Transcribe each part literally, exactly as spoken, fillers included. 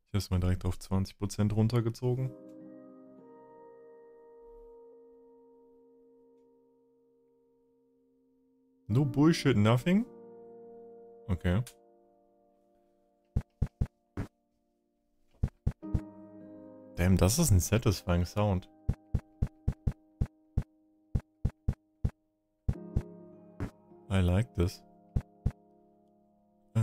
Ich habe es mal direkt auf zwanzig Prozent runtergezogen. No bullshit, nothing? Okay. Damn, das ist ein satisfying Sound. I like this. Äh...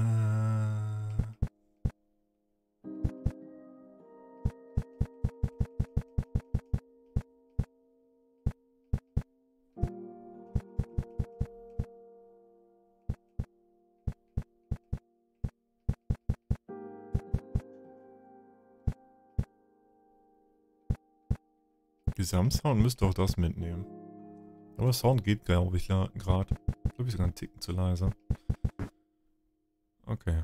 Gesamtsound müsste auch das mitnehmen. Aber Sound geht, glaube ich, gerade. Glaube ich sogar einen Ticken zu leise. Okay.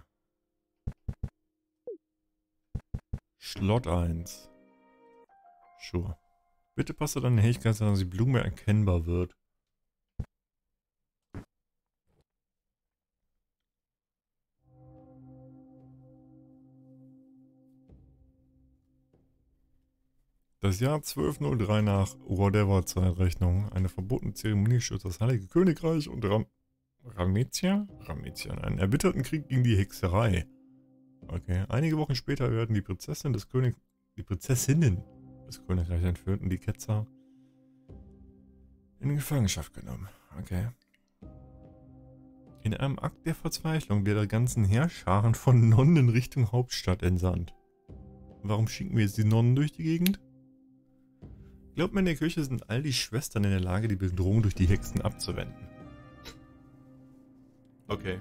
Slot eins. Sure. Bitte passe deine Helligkeit, dass die Blume erkennbar wird. Das Jahr zwölf null drei nach Whatever Zeitrechnung. Eine verbotene Zeremonie stürzt das Heilige Königreich und Ram Ramezia? Ramezia, einen erbitterten Krieg gegen die Hexerei. Okay. Einige Wochen später werden die Prinzessin des König... Die Prinzessinnen des Königreichs entführt und die Ketzer in Gefangenschaft genommen. Okay. In einem Akt der Verzweiflung wird der ganzen Heerscharen von Nonnen in Richtung Hauptstadt entsandt. Warum schicken wir jetzt die Nonnen durch die Gegend? Glaubt man, in der Kirche sind all die Schwestern in der Lage, die Bedrohung durch die Hexen abzuwenden. Okay.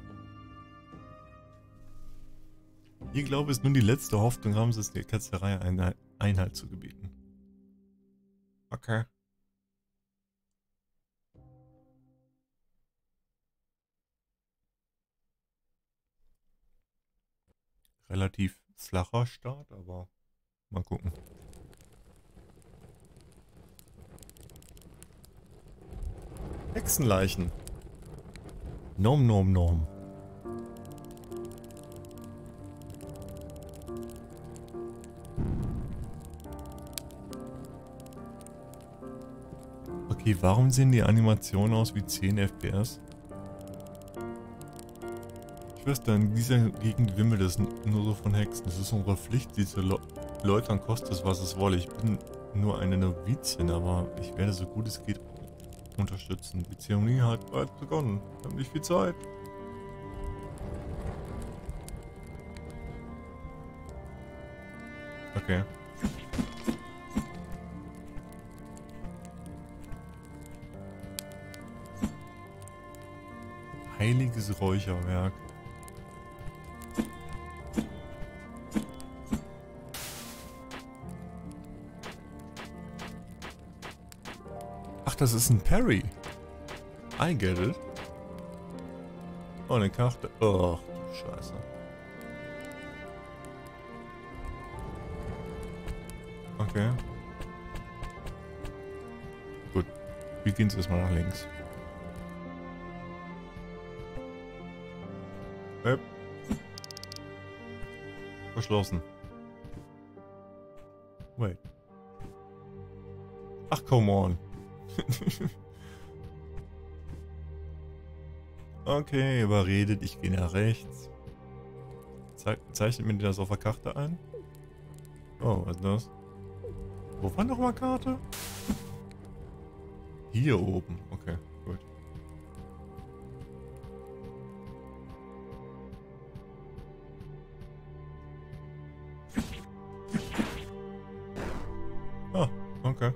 Ihr Glaube ist nun die letzte Hoffnung, haben sie es der Ketzerei Einhalt, Einhalt zu gebieten. Okay. Relativ flacher Start, aber mal gucken. Hexenleichen. Nom nom nom. Okay, warum sehen die Animationen aus wie zehn F P S? Schwester, in dieser Gegend wimmelt es nur so von Hexen. Es ist unsere Pflicht, sie zu läutern, kostet es, was es wolle. Ich bin nur eine Novizin, aber ich werde so gut es geht unterstützen. Die Zeremonie hat bereits begonnen. Wir haben nicht viel Zeit. Okay. Heiliges Räucherwerk. Ach, das ist ein Parry. I get it. Oh, eine Karte. Oh, du Scheiße. Okay. Gut. Wir gehen jetzt erstmal nach links. Yep. Verschlossen. Wait. Ach, come on. Okay, überredet, ich gehe nach rechts. Ze zeichnet mir das auf der Karte ein? Oh, was ist das? Wo war nochmal Karte? Hier oben. Okay, gut. Ah, okay.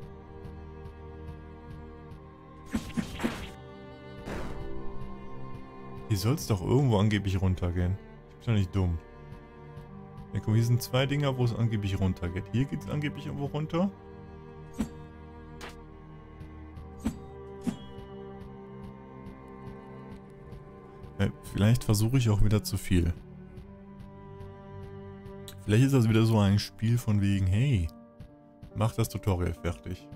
Hier soll es doch irgendwo angeblich runtergehen. Ich bin doch nicht dumm. Ja, guck, hier sind zwei Dinger, wo es angeblich runtergeht. Hier geht es angeblich irgendwo runter. Ja, vielleicht versuche ich auch wieder zu viel. Vielleicht ist das wieder so ein Spiel von wegen, hey, mach das Tutorial fertig.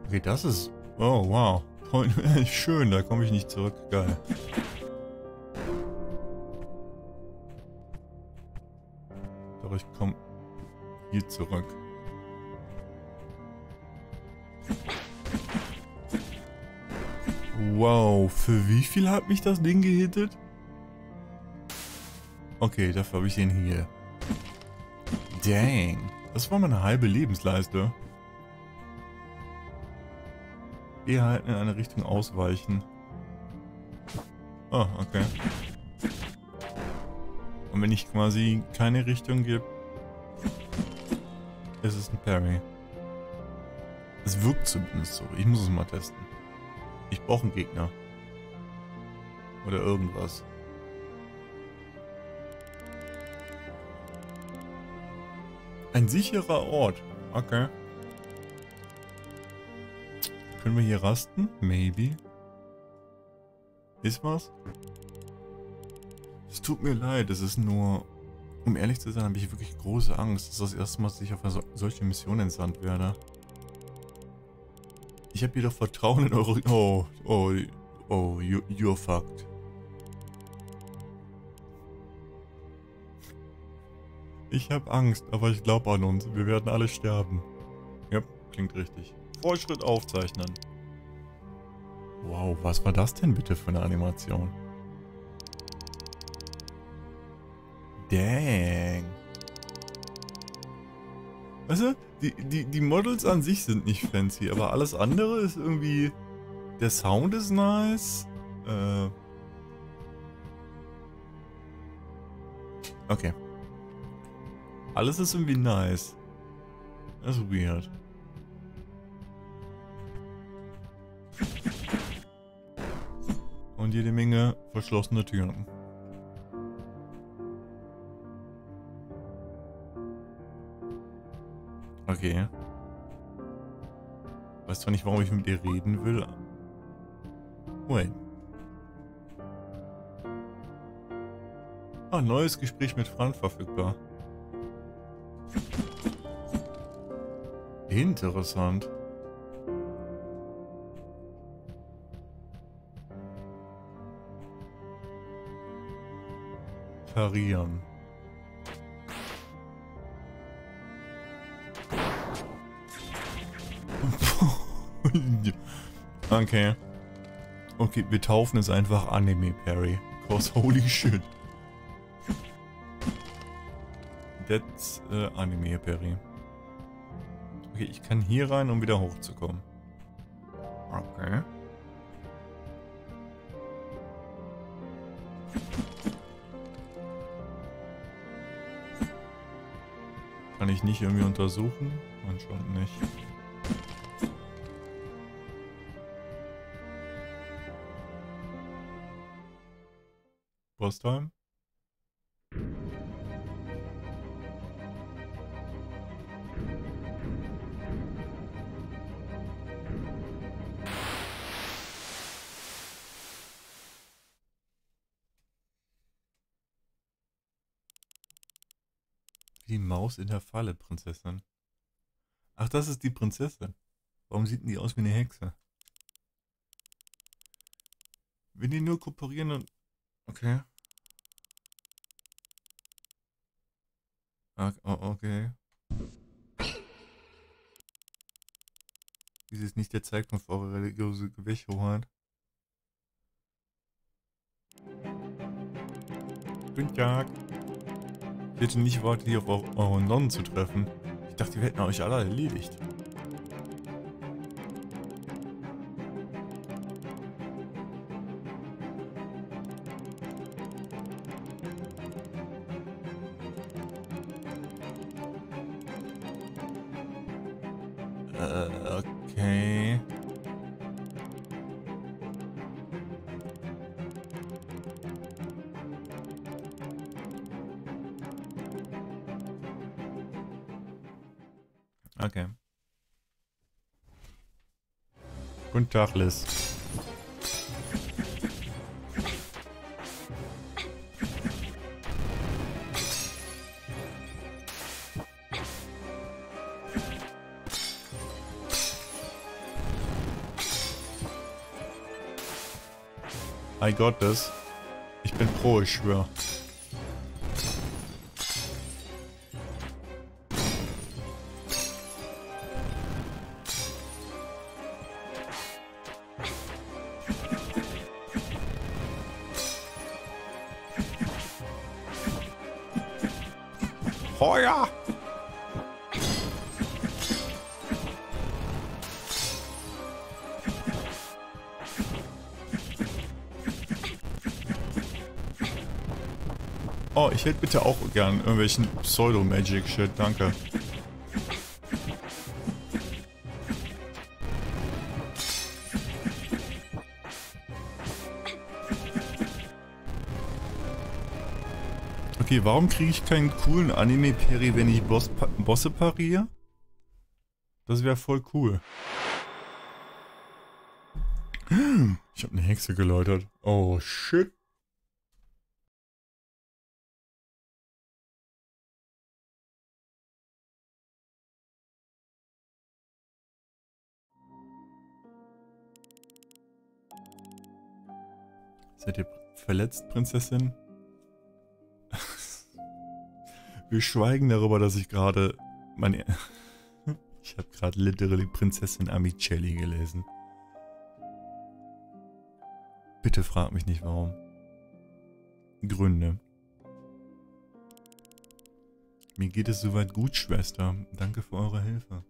Okay, das ist... Oh, wow. Schön, da komme ich nicht zurück. Geil. Doch, ich komme hier zurück. Wow, für wie viel hat mich das Ding gehittet? Okay, dafür habe ich den hier. Dang. Das war meine halbe Lebensleiste. Eher halt in eine Richtung ausweichen. Oh, okay. Und wenn ich quasi keine Richtung gebe, ist es ein Parry. Es wirkt zumindest so. Ich muss es mal testen. Ich brauche einen Gegner. Oder irgendwas. Ein sicherer Ort. Okay. Können wir hier rasten? Maybe. Ist was? Es tut mir leid, es ist nur... Um ehrlich zu sein, habe ich wirklich große Angst. Das ist das erste Mal, dass ich auf eine so solche Mission entsandt werde. Ich habe jedoch Vertrauen in eure... Oh, oh, oh, you, you're fucked. Ich habe Angst, aber ich glaube an uns. Wir werden alle sterben. Ja, klingt richtig. Fortschritt aufzeichnen. Wow, was war das denn bitte für eine Animation? Dang. Weißt du, die, die, die Models an sich sind nicht fancy, aber alles andere ist irgendwie... Der Sound ist nice. Äh... Okay. Alles ist irgendwie nice. Das ist weird. Und jede Menge verschlossene Türen. Okay. Weiß zwar nicht, warum ich mit dir reden will. Wait. Ah, neues Gespräch mit Frank verfügbar. Interessant. Parieren. Okay. Okay, wir taufen es einfach Anime Parry. Cause holy shit. That's uh, Anime Parry. Okay, ich kann hier rein, um wieder hochzukommen. Okay. Kann ich nicht irgendwie untersuchen? Anscheinend nicht. Boss Time? Die Maus in der Falle, Prinzessin. Ach, das ist die Prinzessin. Warum sieht denn die aus wie eine Hexe? Wenn die nur kooperieren und... Okay. Okay. Dies ist nicht der Zeitpunkt für eure religiöse Gewächshoheit. Guten Tag. Ich hätte nicht erwartet, hier auf eure Nonnen zu treffen. Ich dachte, wir hätten euch alle erledigt. Äh, okay. Okay. Guten Tag, Liz. I got this. Ich bin pro, ich schwör. Feuer! Oh, ich hätte bitte auch gern irgendwelchen Pseudo-Magic-Shit, danke. Okay, warum kriege ich keinen coolen Anime-Peri, wenn ich Boss pa Bosse pariere? Das wäre voll cool. Ich habe eine Hexe geläutert. Oh, shit. Seid ihr verletzt, Prinzessin? Wir schweigen darüber, dass ich gerade meine... Ich habe gerade literally Prinzessin Amicelli gelesen. Bitte frag mich nicht warum. Gründe. Mir geht es soweit gut, Schwester. Danke für eure Hilfe.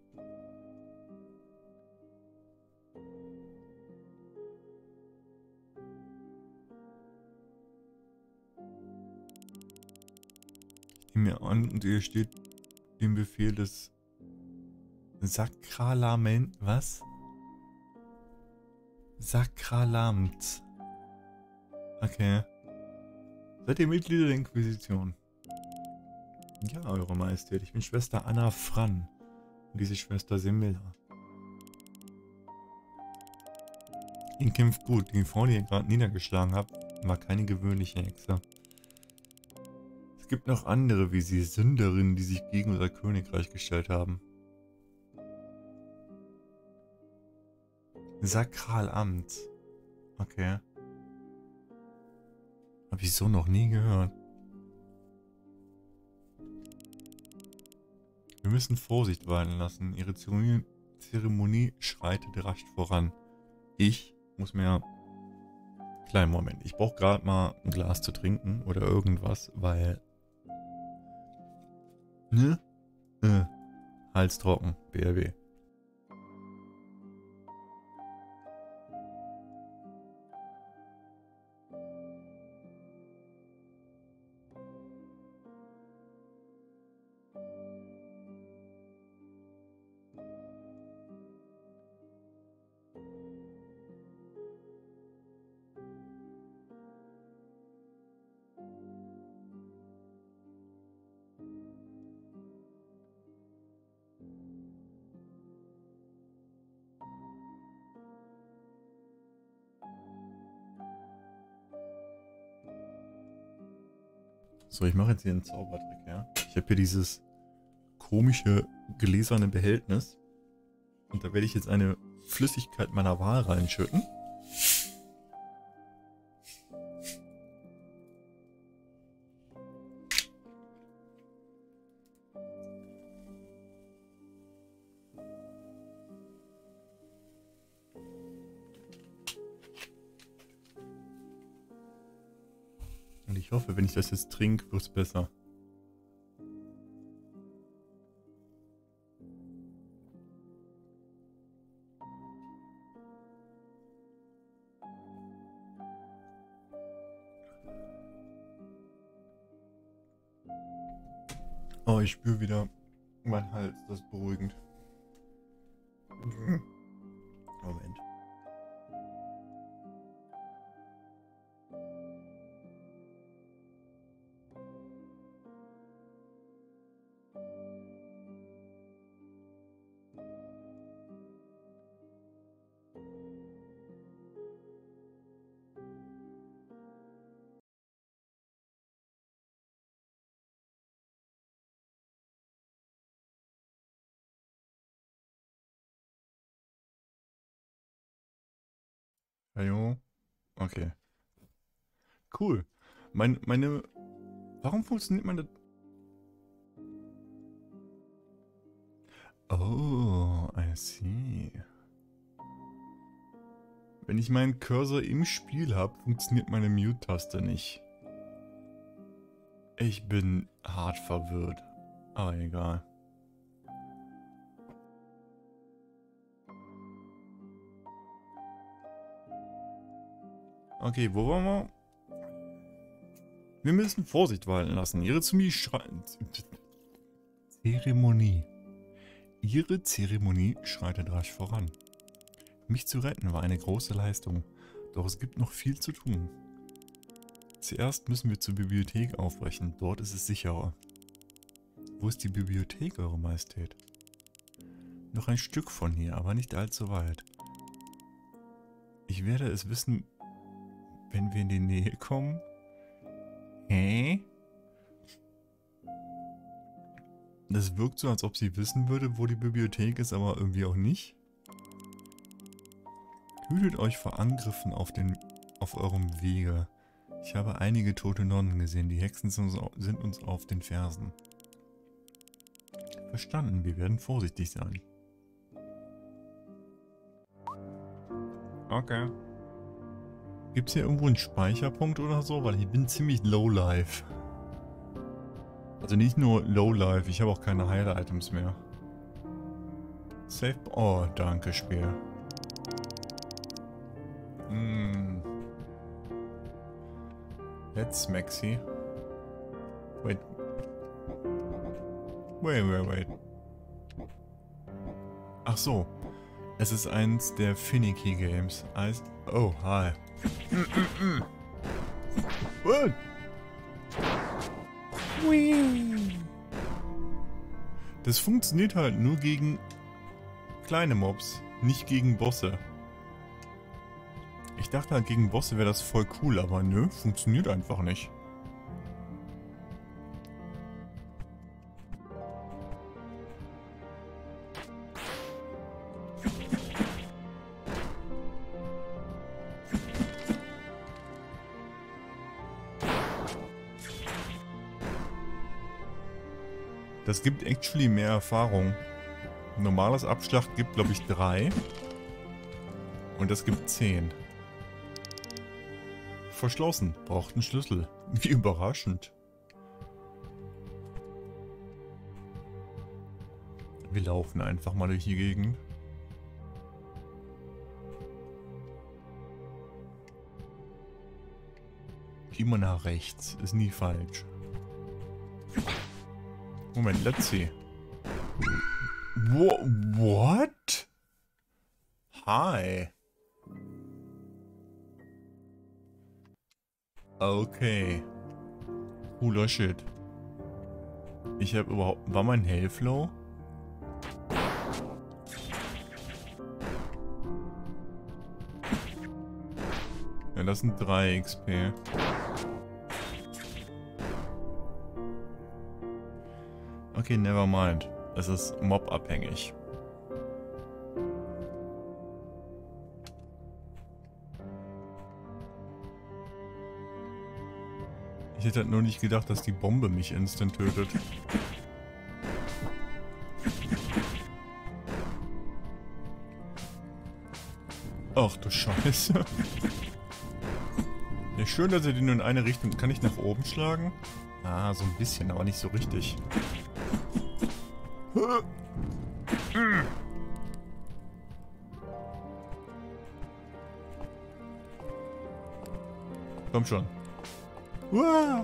Ich nehme mir an, und ihr steht dem Befehl des Sakralament. Was? Sakralamt. Okay. Seid ihr Mitglieder der Inquisition? Ja, Eure Majestät. Ich bin Schwester Anna Fran. Und diese Schwester Semilla. Ihr kämpft gut. Die Frau, die ihr gerade niedergeschlagen habt, war keine gewöhnliche Hexe. Es gibt noch andere wie sie, Sünderinnen, die sich gegen unser Königreich gestellt haben. Sakralamt. Okay. Habe ich so noch nie gehört. Wir müssen Vorsicht walten lassen. Ihre Zeremonie, Zeremonie schreitet rasch voran. Ich muss mir... Kleinen Moment. Ich brauche gerade mal ein Glas zu trinken oder irgendwas, weil... Ne? Äh. Hals trocken. B R W. So, ich mache jetzt hier einen Zaubertrick, ja. Ich habe hier dieses komische gläserne Behältnis. Und da werde ich jetzt eine Flüssigkeit meiner Wahl reinschütten. Und ich hoffe, wenn ich das jetzt trinke, wird es besser. Oh, ich spüre wieder meinen Hals, das ist beruhigend. Moment. Hallo? Okay. Cool. Meine, meine... Warum funktioniert meine... Oh, I see. Wenn ich meinen Cursor im Spiel habe, funktioniert meine Mute-Taste nicht. Ich bin hart verwirrt. Aber egal. Okay, wo waren wir? Wir müssen Vorsicht walten lassen. Ihre Zeremonie. Ihre Zeremonie schreitet rasch voran. Mich zu retten war eine große Leistung, doch es gibt noch viel zu tun. Zuerst müssen wir zur Bibliothek aufbrechen, dort ist es sicherer. Wo ist die Bibliothek, Eure Majestät? Noch ein Stück von hier, aber nicht allzu weit. Ich werde es wissen, wenn wir in die Nähe kommen. Hä? Das wirkt so, als ob sie wissen würde, wo die Bibliothek ist, aber irgendwie auch nicht. Hütet euch vor Angriffen auf, den, auf eurem Wege. Ich habe einige tote Nonnen gesehen. Die Hexen sind uns auf den Fersen. Verstanden, wir werden vorsichtig sein. Okay. Gibt es hier irgendwo einen Speicherpunkt oder so? Weil ich bin ziemlich low-life. Also nicht nur low-life, ich habe auch keine Heil-Items mehr. Safe... Oh, danke, Spiel. Mm. Let's Maxi. Wait. Wait, wait, wait. Ach so. Es ist eins der Finicky Games. Heißt... Oh, hi. Mm, mm, mm. What? Das funktioniert halt nur gegen kleine Mobs, nicht gegen Bosse. Ich dachte halt, gegen Bosse wäre das voll cool, aber nö, funktioniert einfach nicht. Das gibt actually mehr Erfahrung. Ein normales Abschlacht gibt, glaube ich, drei. Und das gibt zehn. Verschlossen. Braucht einen Schlüssel. Wie überraschend. Wir laufen einfach mal durch die Gegend. Immer nach rechts. Ist nie falsch. Moment, let's see. Wo, what? Hi. Okay. Cooler Shit. Ich habe überhaupt... War mein Hellflow? Ja, das sind drei X P. Okay, never mind. Es ist mobabhängig. Ich hätte halt nur nicht gedacht, dass die Bombe mich instant tötet. Ach du Scheiße. Ja, schön, dass er die nur in eine Richtung... Kann ich nach oben schlagen? Ah, so ein bisschen, aber nicht so richtig. Komm schon. Uah.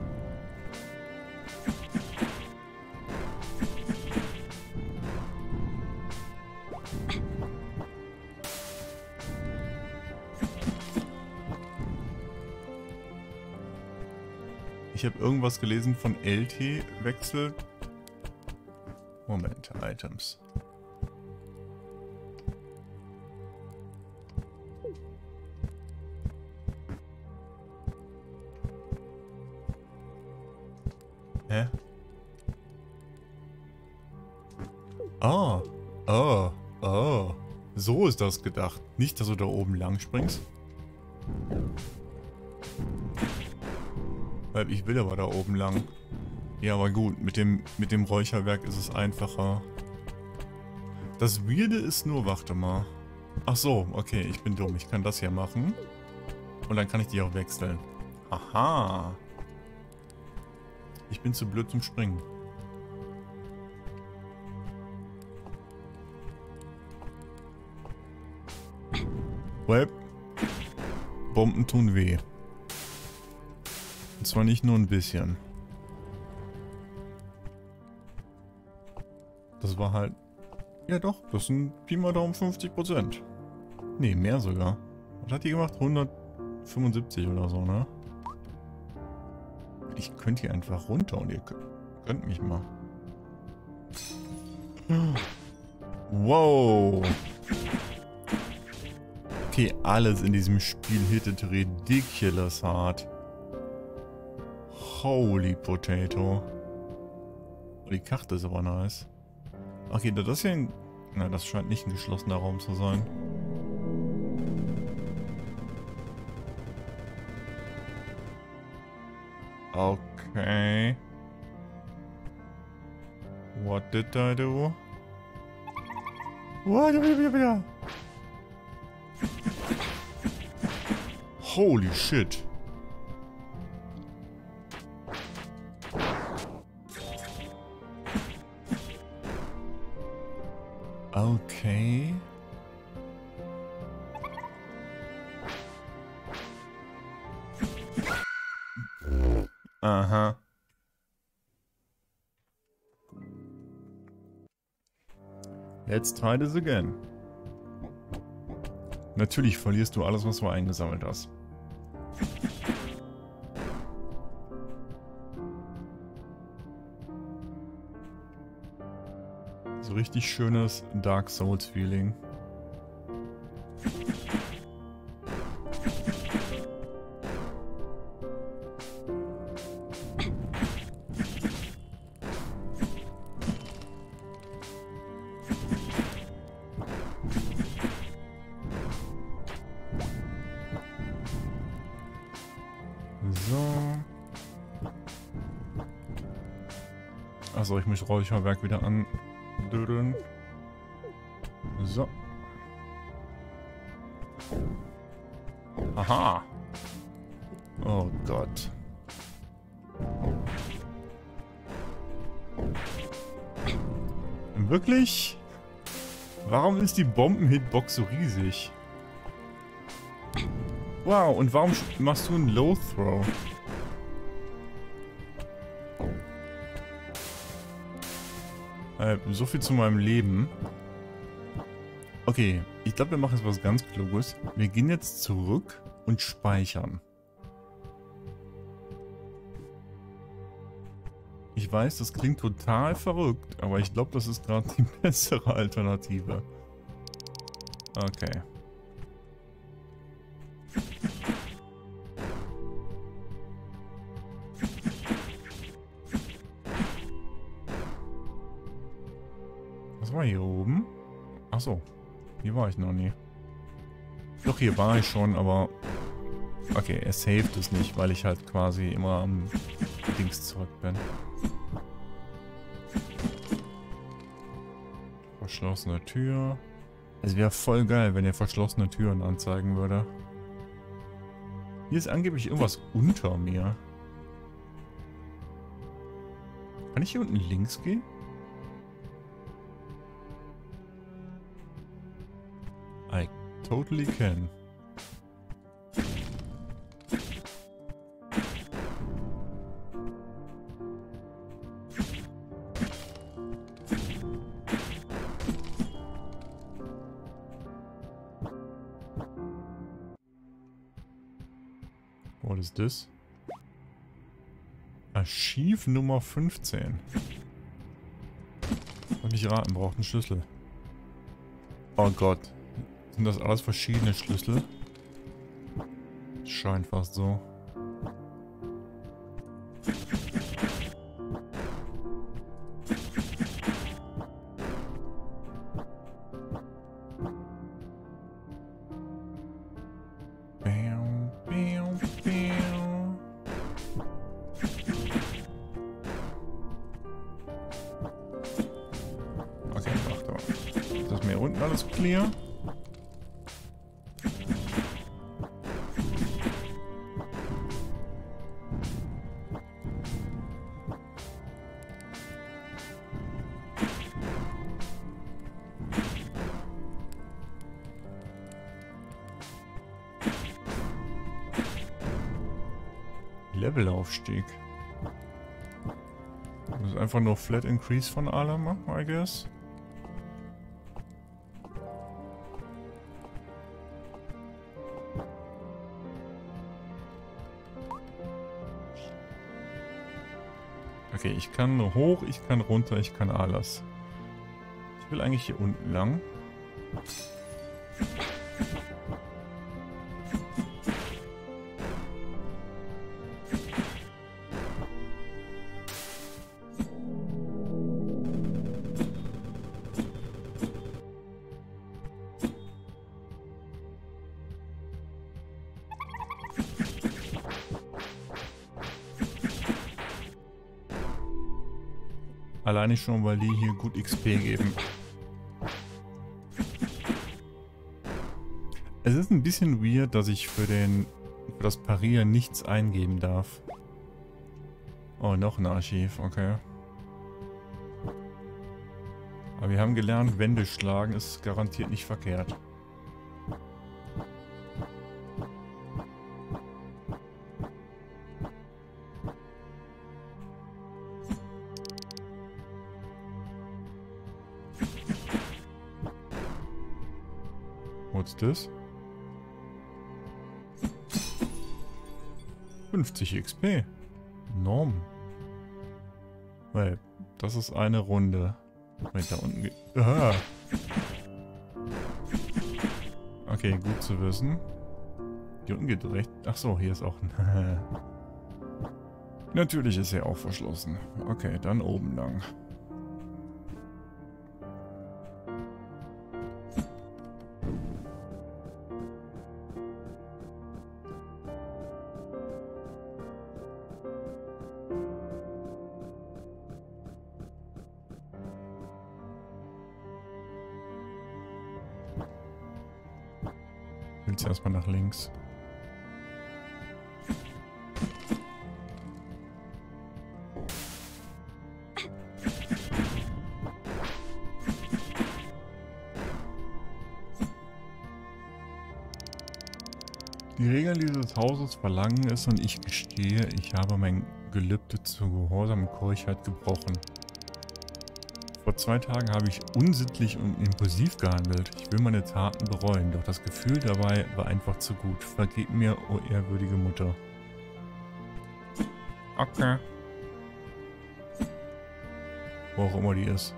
Ich habe irgendwas gelesen von L T-Wechsel. Moment, Items. Hä? Ah, oh, oh. So ist das gedacht. Nicht, dass du da oben lang springst. Weil ich will aber da oben lang. Ja, aber gut, mit dem, mit dem Räucherwerk ist es einfacher. Das Weirde ist nur, warte mal. Ach so, okay, ich bin dumm. Ich kann das hier machen. Und dann kann ich die auch wechseln. Aha. Ich bin zu blöd zum Springen. Well, Bomben tun weh. Und zwar nicht nur ein bisschen. Das war halt... Ja doch, das sind Pi mal Daumen fünfzig Prozent. Nee, mehr sogar. Was hat die gemacht? hundertfünfundsiebzig oder so, ne? Ich könnte hier einfach runter und ihr könnt mich mal. Wow. Okay, alles in diesem Spiel hittet ridiculous hart. Holy Potato. Oh, die Karte ist aber nice. Okay, das ist ja ein... Na, das scheint nicht ein geschlossener Raum zu sein. Okay. What did I do? What did I do? Holy shit. Okay. Aha. Let's try this again. Natürlich verlierst du alles, was du eingesammelt hast. So richtig schönes Dark Souls Feeling. So. Achso, ich muss Räucherwerk wieder an. So. Aha. Oh Gott. Wirklich? Warum ist die Bomben-Hitbox so riesig? Wow, und warum machst du einen Low-Throw? Äh, so viel zu meinem Leben. Okay, ich glaube, wir machen jetzt was ganz Kluges. Wir gehen jetzt zurück und speichern. Ich weiß, das klingt total verrückt, aber ich glaube, das ist gerade die bessere Alternative. Okay. Was war hier oben? Achso, hier war ich noch nie. Doch, hier war ich schon, aber... Okay, er saved es nicht, weil ich halt quasi immer am Dings zurück bin. Verschlossene Tür. Es wäre voll geil, wenn er verschlossene Türen anzeigen würde. Hier ist angeblich irgendwas unter mir. Kann ich hier unten links gehen? I totally can. What is this? Archiv Nummer fünfzehn. Kann ich raten, braucht einen Schlüssel. Oh Gott. Sind das alles verschiedene Schlüssel? Scheint fast so. alles clear? Levelaufstieg. Das ist einfach nur Flat Increase von allem, I guess. Okay, ich kann hoch, ich kann runter, ich kann alles. Ich will eigentlich hier unten lang. Alleine schon, weil die hier gut X P geben. Es ist ein bisschen weird, dass ich für den für das Parieren nichts eingeben darf. Oh, noch ein Archiv, okay. Aber wir haben gelernt, Wände schlagen ist garantiert nicht verkehrt. What's this? fünfzig X P. Norm. Weil, das ist eine Runde. Wenn da unten geht. Aha. Okay, gut zu wissen. Hier unten geht recht. Ach so, hier ist auch ein. Natürlich ist er auch verschlossen. Okay, dann oben lang. Jetzt erstmal nach links. Die Regeln dieses Hauses verlangen es und ich gestehe, ich habe mein Gelübde zur gehorsamen Keuschheit gebrochen. Vor zwei Tagen habe ich unsittlich und impulsiv gehandelt. Ich will meine Taten bereuen, doch das Gefühl dabei war einfach zu gut. Vergib mir, o ehrwürdige Mutter. Okay. Wo auch immer die ist.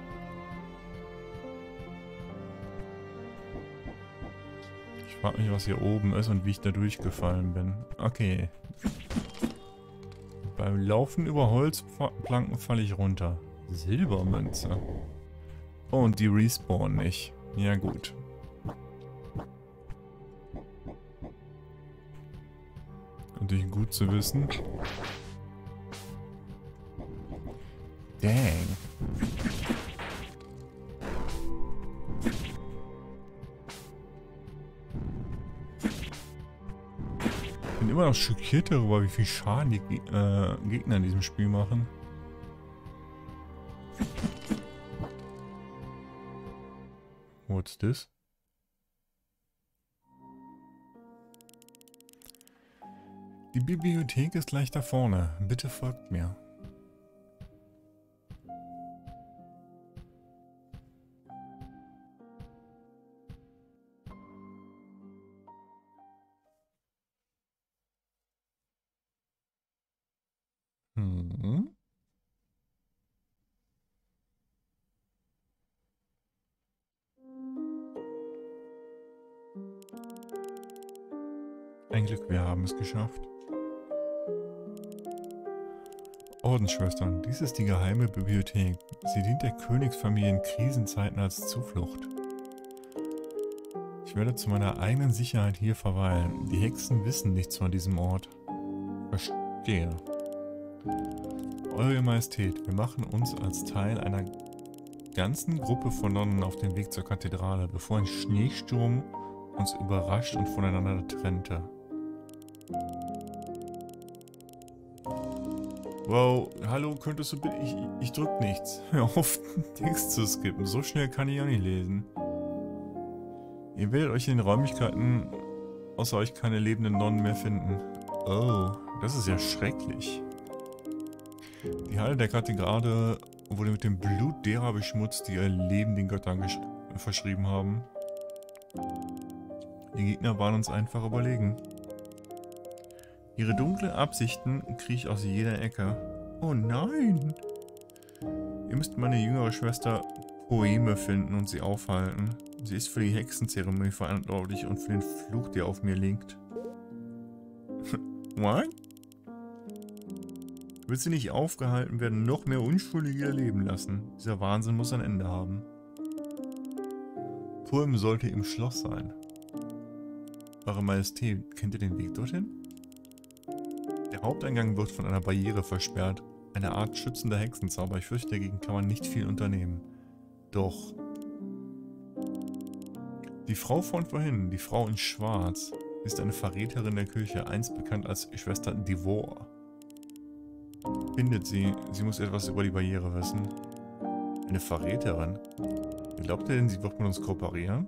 Ich frage mich, was hier oben ist und wie ich da durchgefallen bin. Okay. Beim Laufen über Holzplanken falle ich runter. Silbermünze. Oh, und die respawnen nicht. Ja gut. Natürlich gut zu wissen. Dang. Ich bin immer noch schockiert darüber, wie viel Schaden die äh, Gegner in diesem Spiel machen. What's this? Die Bibliothek ist gleich da vorne. Bitte folgt mir. Hm. Ein Glück, wir haben es geschafft. Ordensschwestern, dies ist die geheime Bibliothek. Sie dient der Königsfamilie in Krisenzeiten als Zuflucht. Ich werde zu meiner eigenen Sicherheit hier verweilen. Die Hexen wissen nichts von diesem Ort. Verstehe. Eure Majestät, wir machen uns als Teil einer ganzen Gruppe von Nonnen auf dem Weg zur Kathedrale, bevor ein Schneesturm uns überrascht und voneinander trennte. Wow, hallo, könntest du bitte... Ich, ich drück nichts. Hör auf, den Text zu skippen. So schnell kann ich auch nicht lesen. Ihr werdet euch in den Räumlichkeiten außer euch keine lebenden Nonnen mehr finden. Oh, das ist ja schrecklich. Die Halle der Kathedrale wurde mit dem Blut derer beschmutzt, die ihr Leben den Göttern verschrieben haben. Die Gegner waren uns einfach überlegen. Ihre dunklen Absichten kriechen aus jeder Ecke. Oh nein! Ihr müsst meine jüngere Schwester Poeme finden und sie aufhalten. Sie ist für die Hexenzeremonie verantwortlich und für den Fluch, der auf mir liegt. What? Wird sie nicht aufgehalten werden, noch mehr Unschuldige ihr Leben lassen? Dieser Wahnsinn muss ein Ende haben. Poem sollte im Schloss sein. Eure Majestät, kennt ihr den Weg dorthin? Der Haupteingang wird von einer Barriere versperrt. Eine Art schützender Hexenzauber. Ich fürchte, dagegen kann man nicht viel unternehmen. Doch. Die Frau von vorhin, die Frau in Schwarz, ist eine Verräterin der Kirche, einst bekannt als Schwester Devor. Findet sie, sie muss etwas über die Barriere wissen. Eine Verräterin? Glaubt ihr denn, sie wird mit uns kooperieren?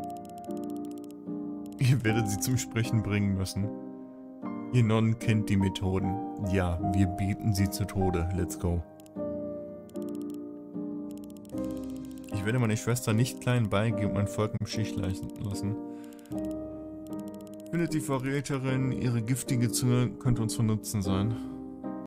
Ihr werdet sie zum Sprechen bringen müssen. Ihr Nonnen kennt die Methoden. Ja, wir beten sie zu Tode. Let's go. Ich werde meine Schwester nicht klein beigeben und mein Volk im Stich lassen. Findet die Verräterin, ihre giftige Zunge könnte uns von Nutzen sein.